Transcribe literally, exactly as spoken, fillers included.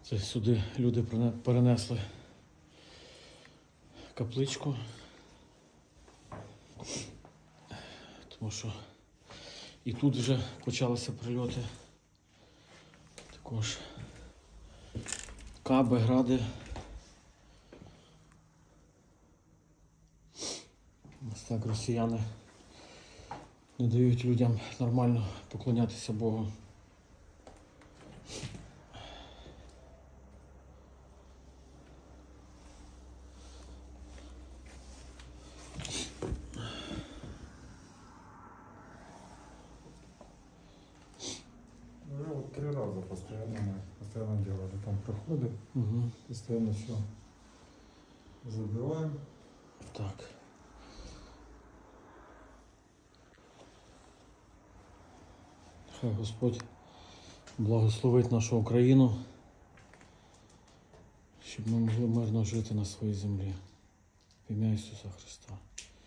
Це сюди люди перенесли капличку, тому що і тут вже почалися прильоти. Також каби, гради. Ось так росіяни не дають людям нормально поклонятися Богу. Уже вот три раза постоянно мы постоянно делали там проходы, Угу. постоянно все забиваем. Так. Хай Господь благословить нашу Україну, щоб ми могли мирно жити на своїй землі. В ім'я Ісуса Христа.